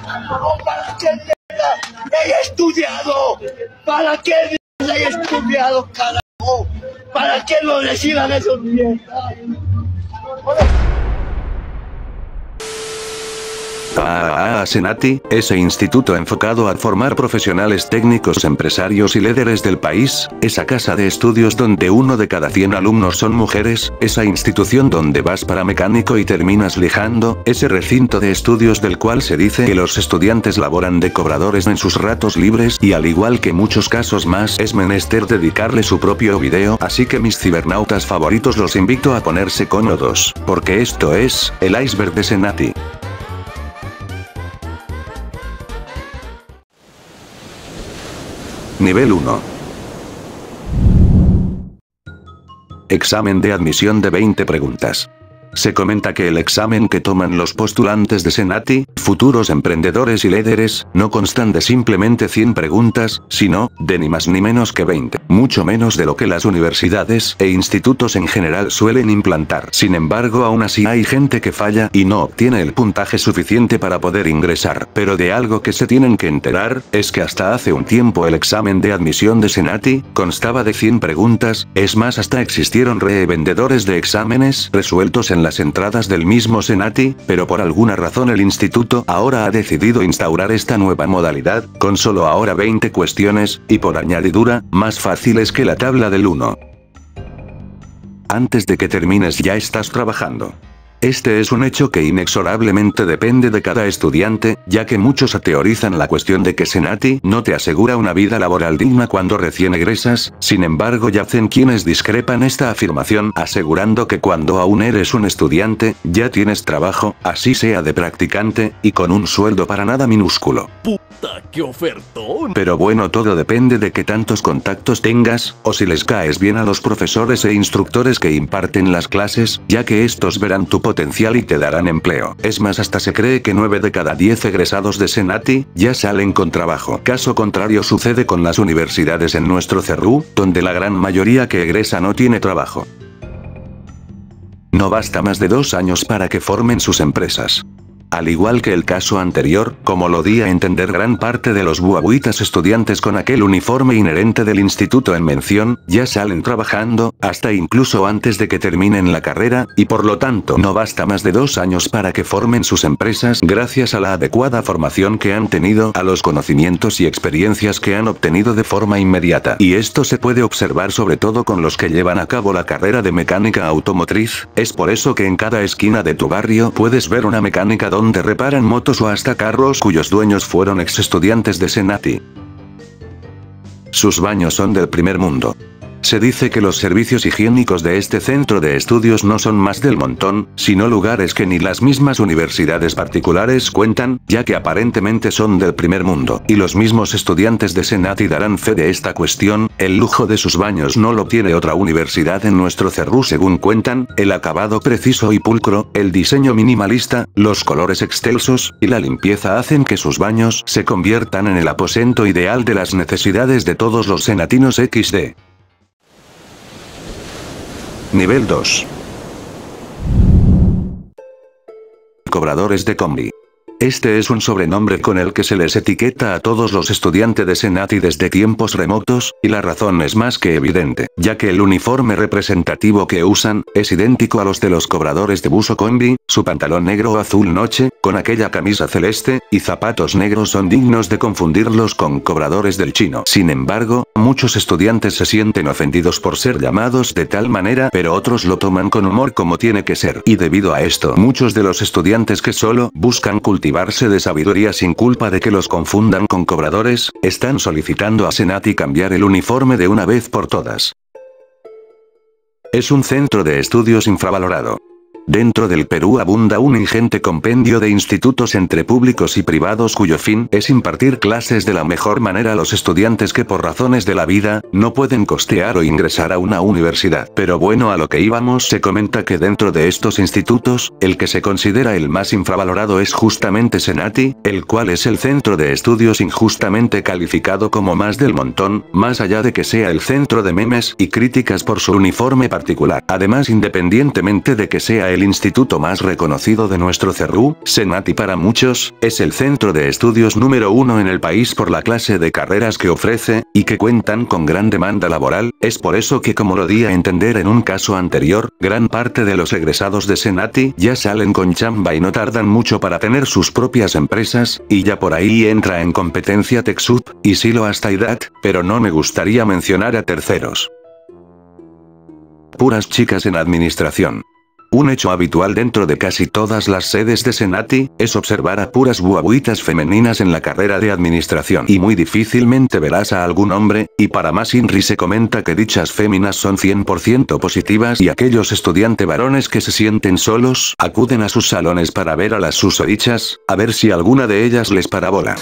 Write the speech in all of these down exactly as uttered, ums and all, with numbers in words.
¿Para qué mierda he estudiado? ¿Para qué mierda he estudiado, carajo? ¿Para qué no reciban esos mierdas? Ah, Senati, ese instituto enfocado a formar profesionales técnicos, empresarios y líderes del país, esa casa de estudios donde uno de cada cien alumnos son mujeres, esa institución donde vas para mecánico y terminas lijando, ese recinto de estudios del cual se dice que los estudiantes laboran de cobradores en sus ratos libres y al igual que muchos casos más es menester dedicarle su propio video, así que mis cibernautas favoritos los invito a ponerse cómodos, porque esto es, el iceberg de Senati. Nivel uno. Examen de admisión de veinte preguntas. Se comenta que el examen que toman los postulantes de Senati, futuros emprendedores y líderes, no constan de simplemente cien preguntas, sino, de ni más ni menos que veinte, mucho menos de lo que las universidades e institutos en general suelen implantar. Sin embargo, aún así hay gente que falla y no obtiene el puntaje suficiente para poder ingresar. Pero de algo que se tienen que enterar, es que hasta hace un tiempo el examen de admisión de Senati, constaba de cien preguntas, es más hasta existieron revendedores de exámenes resueltos en las entradas del mismo Senati, pero por alguna razón el instituto ahora ha decidido instaurar esta nueva modalidad, con solo ahora veinte cuestiones, y por añadidura, más fáciles que la tabla del uno. Antes de que termines ya estás trabajando. Este es un hecho que inexorablemente depende de cada estudiante, ya que muchos teorizan la cuestión de que Senati no te asegura una vida laboral digna cuando recién egresas, sin embargo yacen quienes discrepan esta afirmación asegurando que cuando aún eres un estudiante, ya tienes trabajo, así sea de practicante, y con un sueldo para nada minúsculo. ¡Puta, qué ofertón! Pero bueno, todo depende de qué tantos contactos tengas, o si les caes bien a los profesores e instructores que imparten las clases, ya que estos verán tu potencial y te darán empleo. Es más, hasta se cree que nueve de cada diez egresados de Senati, ya salen con trabajo. Caso contrario sucede con las universidades en nuestro C E R U, donde la gran mayoría que egresa no tiene trabajo. No basta más de dos años para que formen sus empresas. Al igual que el caso anterior, como lo di a entender gran parte de los buabuitas estudiantes con aquel uniforme inherente del instituto en mención, ya salen trabajando, hasta incluso antes de que terminen la carrera, y por lo tanto no basta más de dos años para que formen sus empresas gracias a la adecuada formación que han tenido, a los conocimientos y experiencias que han obtenido de forma inmediata. Y esto se puede observar sobre todo con los que llevan a cabo la carrera de mecánica automotriz, es por eso que en cada esquina de tu barrio puedes ver una mecánica donde reparan motos o hasta carros cuyos dueños fueron ex estudiantes de Senati. Sus baños son del primer mundo. Se dice que los servicios higiénicos de este centro de estudios no son más del montón, sino lugares que ni las mismas universidades particulares cuentan, ya que aparentemente son del primer mundo. Y los mismos estudiantes de Senati darán fe de esta cuestión, el lujo de sus baños no lo tiene otra universidad en nuestro C E R U según cuentan, el acabado preciso y pulcro, el diseño minimalista, los colores excelsos, y la limpieza hacen que sus baños se conviertan en el aposento ideal de las necesidades de todos los senatinos equis de. Nivel dos. Cobradores de combi. Este es un sobrenombre con el que se les etiqueta a todos los estudiantes de Senati desde tiempos remotos, y la razón es más que evidente, ya que el uniforme representativo que usan, es idéntico a los de los cobradores de bus o combi, su pantalón negro o azul noche, con aquella camisa celeste, y zapatos negros son dignos de confundirlos con cobradores del chino. Sin embargo, muchos estudiantes se sienten ofendidos por ser llamados de tal manera, pero otros lo toman con humor como tiene que ser. Y debido a esto, muchos de los estudiantes que solo buscan cultivar de sabiduría sin culpa de que los confundan con cobradores, están solicitando a Senati cambiar el uniforme de una vez por todas. Es un centro de estudios infravalorado. Dentro del Perú abunda un ingente compendio de institutos entre públicos y privados cuyo fin es impartir clases de la mejor manera a los estudiantes que por razones de la vida, no pueden costear o ingresar a una universidad. Pero bueno, a lo que íbamos, se comenta que dentro de estos institutos, el que se considera el más infravalorado es justamente Senati, el cual es el centro de estudios injustamente calificado como más del montón, más allá de que sea el centro de memes y críticas por su uniforme particular. Además, independientemente de que sea el El instituto más reconocido de nuestro C E R U, Senati para muchos, es el centro de estudios número uno en el país por la clase de carreras que ofrece, y que cuentan con gran demanda laboral. Es por eso que, como lo di a entender en un caso anterior, gran parte de los egresados de Senati ya salen con chamba y no tardan mucho para tener sus propias empresas, y ya por ahí entra en competencia TechSoup, y Silo hasta I D A T, pero no me gustaría mencionar a terceros. Puras chicas en administración. Un hecho habitual dentro de casi todas las sedes de Senati, es observar a puras guaguitas femeninas en la carrera de administración y muy difícilmente verás a algún hombre, y para más inri se comenta que dichas féminas son cien por ciento positivas y aquellos estudiantes varones que se sienten solos, acuden a sus salones para ver a las susodichas, a ver si alguna de ellas les parabola.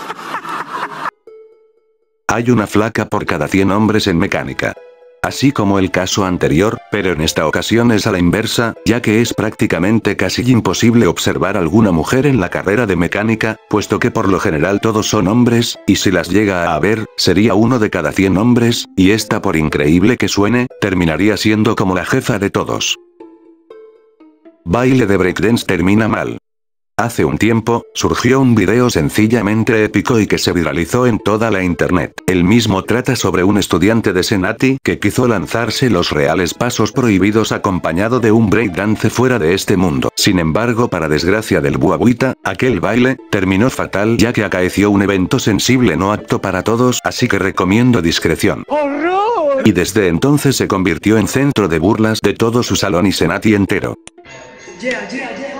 Hay una flaca por cada cien hombres en mecánica. Así como el caso anterior, pero en esta ocasión es a la inversa, ya que es prácticamente casi imposible observar alguna mujer en la carrera de mecánica, puesto que por lo general todos son hombres, y si las llega a haber, sería uno de cada cien hombres, y esta, por increíble que suene, terminaría siendo como la jefa de todos. Baile de breakdance termina mal. Hace un tiempo, surgió un video sencillamente épico y que se viralizó en toda la internet. El mismo trata sobre un estudiante de Senati que quiso lanzarse los reales pasos prohibidos acompañado de un breakdance fuera de este mundo. Sin embargo, para desgracia del guaguita, aquel baile terminó fatal ya que acaeció un evento sensible no apto para todos, así que recomiendo discreción. ¡Horror! Y desde entonces se convirtió en centro de burlas de todo su salón y Senati entero. Yeah, yeah, yeah.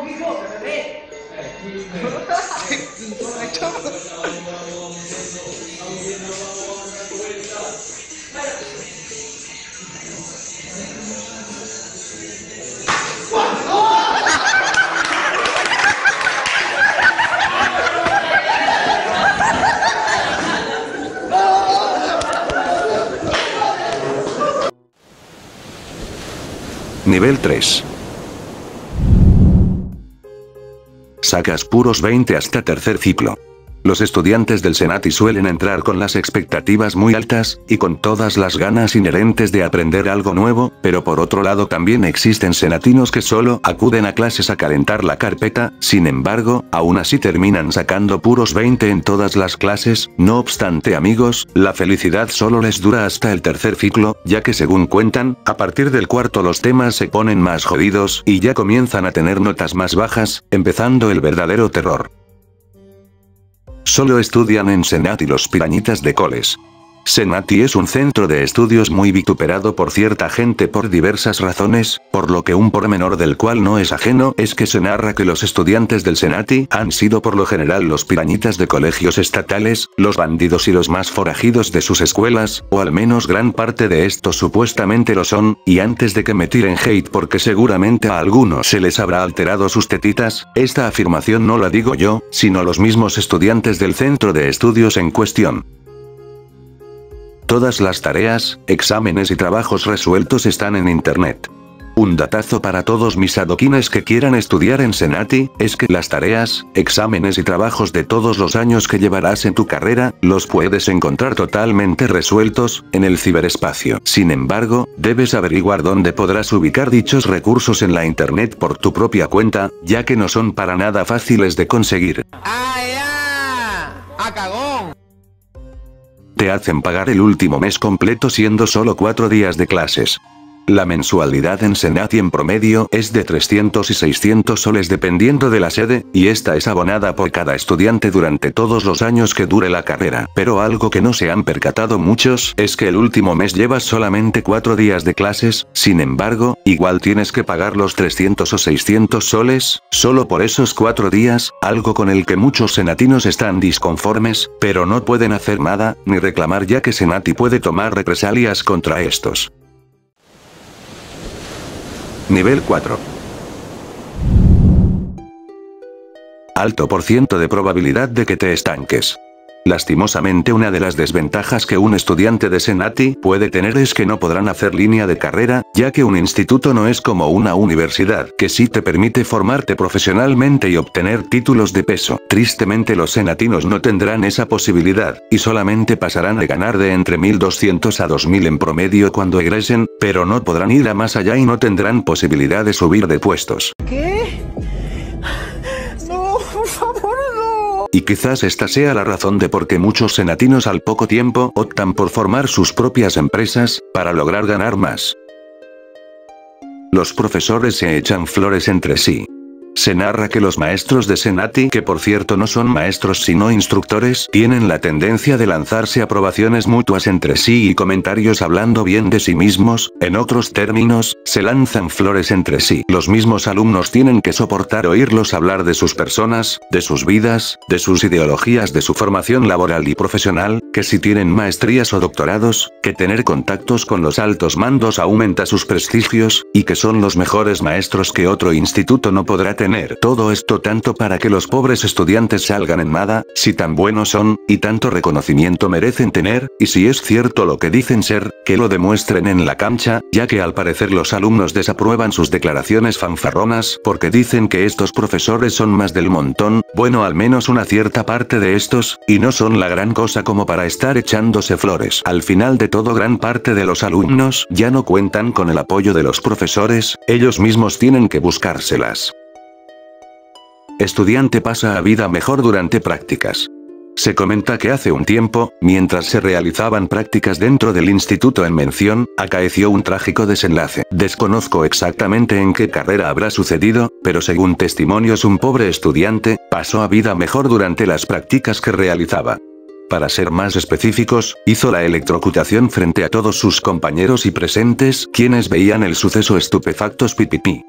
Nivel tres. Sacas puros veinte hasta tercer ciclo. Los estudiantes del Senati suelen entrar con las expectativas muy altas, y con todas las ganas inherentes de aprender algo nuevo, pero por otro lado también existen senatinos que solo acuden a clases a calentar la carpeta, sin embargo, aún así terminan sacando puros veinte en todas las clases. No obstante, amigos, la felicidad solo les dura hasta el tercer ciclo, ya que según cuentan, a partir del cuarto los temas se ponen más jodidos, y ya comienzan a tener notas más bajas, empezando el verdadero terror. Solo estudian en Senati los pirañitas de coles. Senati es un centro de estudios muy vituperado por cierta gente por diversas razones, por lo que un pormenor del cual no es ajeno es que se narra que los estudiantes del Senati han sido por lo general los pirañitas de colegios estatales, los bandidos y los más forajidos de sus escuelas, o al menos gran parte de estos supuestamente lo son, y antes de que me tiren hate porque seguramente a algunos se les habrá alterado sus tetitas, esta afirmación no la digo yo, sino los mismos estudiantes del centro de estudios en cuestión. Todas las tareas, exámenes y trabajos resueltos están en internet. Un datazo para todos mis adoquines que quieran estudiar en Senati, es que las tareas, exámenes y trabajos de todos los años que llevarás en tu carrera, los puedes encontrar totalmente resueltos, en el ciberespacio. Sin embargo, debes averiguar dónde podrás ubicar dichos recursos en la internet por tu propia cuenta, ya que no son para nada fáciles de conseguir. ¡Ah, ya! ¡Ah, cagón! Te hacen pagar el último mes completo siendo solo cuatro días de clases. La mensualidad en Senati en promedio es de trescientos y seiscientos soles dependiendo de la sede, y esta es abonada por cada estudiante durante todos los años que dure la carrera. Pero algo que no se han percatado muchos es que el último mes llevas solamente cuatro días de clases, sin embargo, igual tienes que pagar los trescientos o seiscientos soles, solo por esos cuatro días, algo con el que muchos senatinos están disconformes, pero no pueden hacer nada, ni reclamar ya que Senati puede tomar represalias contra estos. Nivel cuatro. Alto por ciento de probabilidad de que te estanques. Lastimosamente una de las desventajas que un estudiante de Senati puede tener es que no podrán hacer línea de carrera, ya que un instituto no es como una universidad, que sí te permite formarte profesionalmente y obtener títulos de peso. Tristemente los senatinos no tendrán esa posibilidad, y solamente pasarán de ganar de entre mil doscientos a dos mil en promedio cuando egresen, pero no podrán ir a más allá y no tendrán posibilidad de subir de puestos. ¿Qué? No, por favor, no. Y quizás esta sea la razón de por qué muchos senatinos al poco tiempo optan por formar sus propias empresas, para lograr ganar más. Los profesores se echan flores entre sí. Se narra que los maestros de Senati, que por cierto no son maestros sino instructores, tienen la tendencia de lanzarse aprobaciones mutuas entre sí y comentarios hablando bien de sí mismos, en otros términos, se lanzan flores entre sí. Los mismos alumnos tienen que soportar oírlos hablar de sus personas, de sus vidas, de sus ideologías, de su formación laboral y profesional, que si tienen maestrías o doctorados, que tener contactos con los altos mandos aumenta sus prestigios, y que son los mejores maestros que otro instituto no podrá tener. Todo esto tanto para que los pobres estudiantes salgan en nada, si tan buenos son, y tanto reconocimiento merecen tener, y si es cierto lo que dicen ser, que lo demuestren en la cancha, ya que al parecer los alumnos desaprueban sus declaraciones fanfarronas, porque dicen que estos profesores son más del montón, bueno al menos una cierta parte de estos, y no son la gran cosa como para estar echándose flores. Al final de todo gran parte de los alumnos ya no cuentan con el apoyo de los profesores, ellos mismos tienen que buscárselas. Estudiante pasa a vida mejor durante prácticas. Se comenta que hace un tiempo, mientras se realizaban prácticas dentro del instituto en mención, acaeció un trágico desenlace. Desconozco exactamente en qué carrera habrá sucedido, pero según testimonios un pobre estudiante, pasó a vida mejor durante las prácticas que realizaba. Para ser más específicos, hizo la electrocutación frente a todos sus compañeros y presentes, quienes veían el suceso estupefactos pipipi.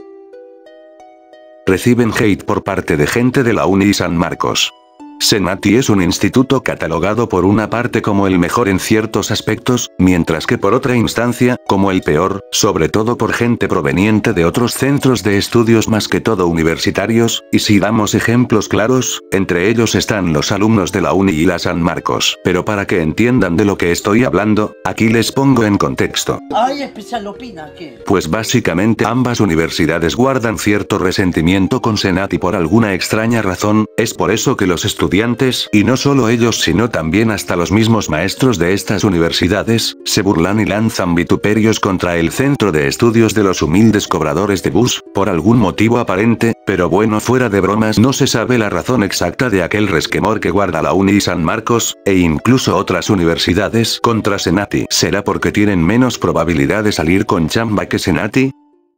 Reciben hate por parte de gente de la Uni San Marcos. Senati es un instituto catalogado por una parte como el mejor en ciertos aspectos, mientras que por otra instancia, como el peor, sobre todo por gente proveniente de otros centros de estudios más que todo universitarios, y si damos ejemplos claros, entre ellos están los alumnos de la Uni y la San Marcos. Pero para que entiendan de lo que estoy hablando, aquí les pongo en contexto. Ay, especial opina, ¿qué? Pues básicamente ambas universidades guardan cierto resentimiento con Senati por alguna extraña razón, es por eso que los estudiantes Estudiantes, y no solo ellos sino también hasta los mismos maestros de estas universidades, se burlan y lanzan vituperios contra el centro de estudios de los humildes cobradores de bus, por algún motivo aparente, pero bueno fuera de bromas no se sabe la razón exacta de aquel resquemor que guarda la Uni San Marcos, e incluso otras universidades contra Senati. ¿Será porque tienen menos probabilidad de salir con chamba que Senati?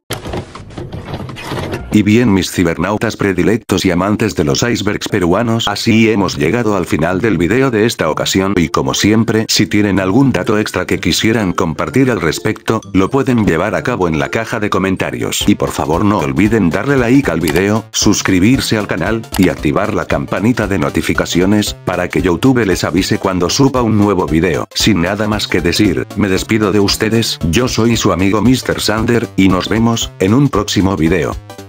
Y bien mis cibernautas predilectos y amantes de los icebergs peruanos, así hemos llegado al final del video de esta ocasión y como siempre, si tienen algún dato extra que quisieran compartir al respecto, lo pueden llevar a cabo en la caja de comentarios. Y por favor no olviden darle like al video, suscribirse al canal, y activar la campanita de notificaciones, para que YouTube les avise cuando suba un nuevo video. Sin nada más que decir, me despido de ustedes, yo soy su amigo mister Sander, y nos vemos, en un próximo video.